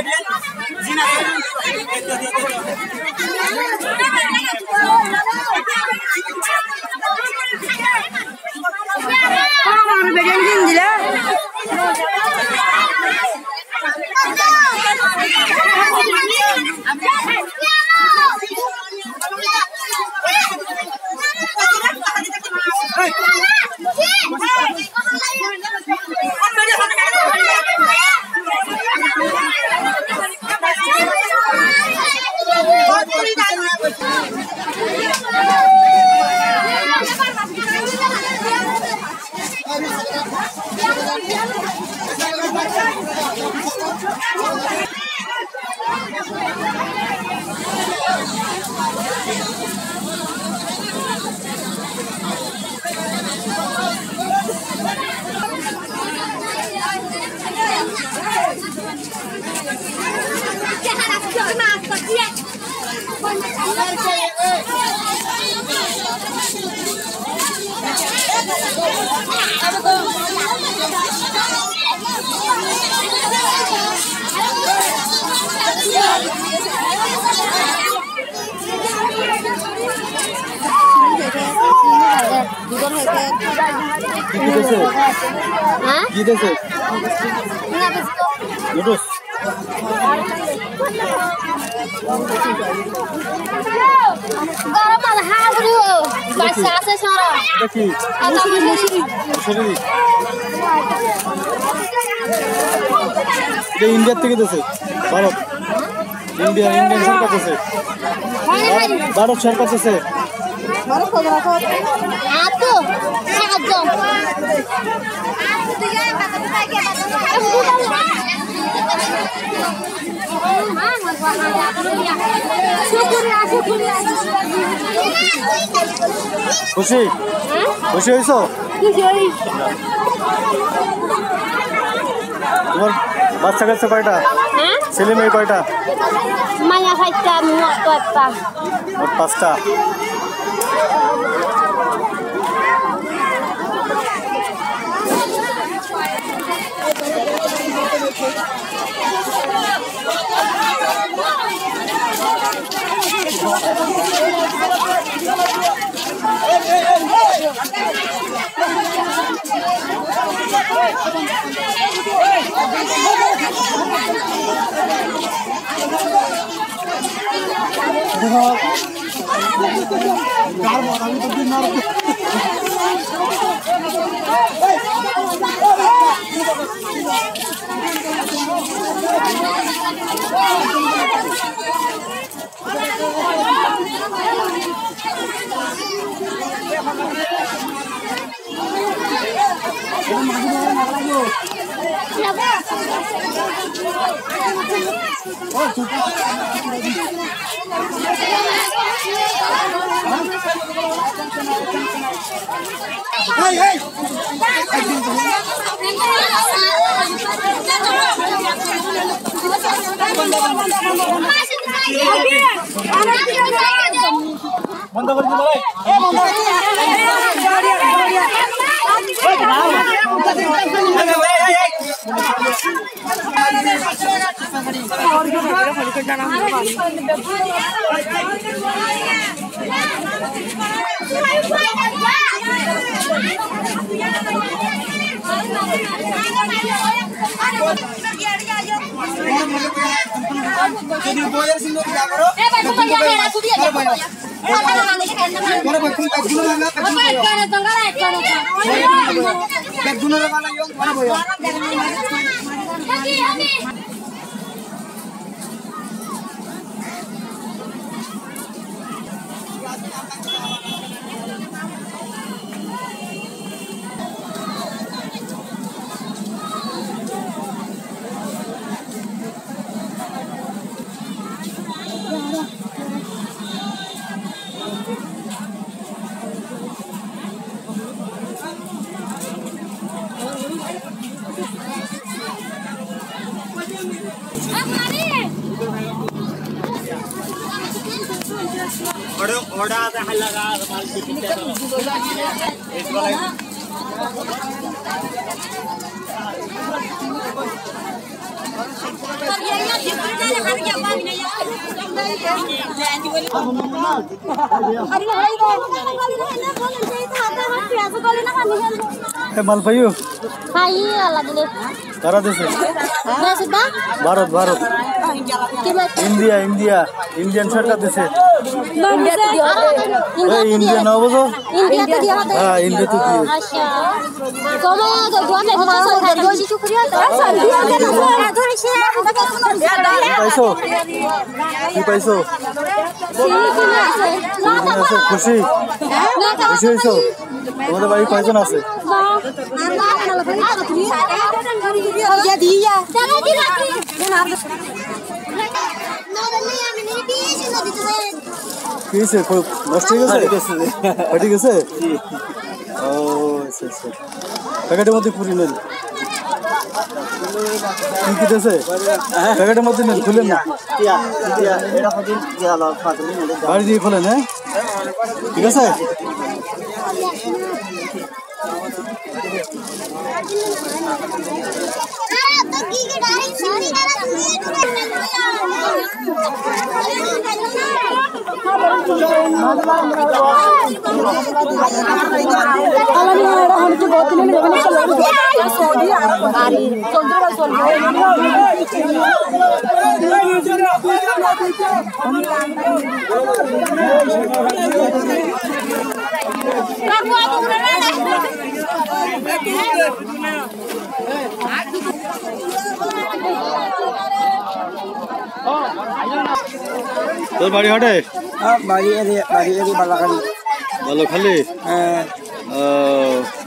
India থেকে দেশে Bharat Indian সরকার দেশে ভারত সরকার দেশে খুশি খুশি হয়েছো তোমার বাচ্চা কাচ্চা কয়টা ছেলে মেয়ে কয়টা মায়া খাইতা মোট কয়টা মোট 5টা বন্ধ করে দিও ভাই যদি বইয়ের সিন্ধু কি করো এ ভাই তুমি জায়গা রাখো দিয়ে घोड़ा लगा माल मालपायु करा देशे Bharat Bharat India India Indian सरकार देशे इंडिया ना बोलो हाँ इंडिया तो दिए पैसो की पैसो खुशी खुशी पैसो তোমাদের বাড়ি কয়জন আছে কিসে নষ্ট হয়ে গেছে ফাটি গেছে ও আচ্ছা আচ্ছা প্যাকেটের মধ্যে পুরি নেন কি দিতেছে প্যাকেটের মধ্যে নেন খুলেন না বাড়ি দিয়ে খোলেন হ্যাঁ ঠিক আছে তোর বাড়ি হাটে বাড়ি বালাখালি ভালো খালি